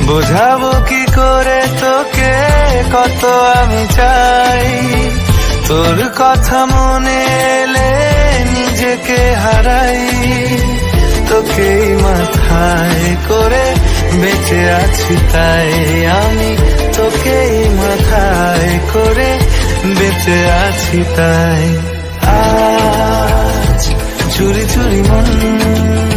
বোঝাবো কি করে তোকে কত আমি চাই, তোর কথা মনে এলে নিজেকে হারাই। তোকেই মাথায় করে বেঁচে আছি তাই আমি, তোকেই মাথায় করে বেঁচে আছি তাই। আজ চুরি চুরি মন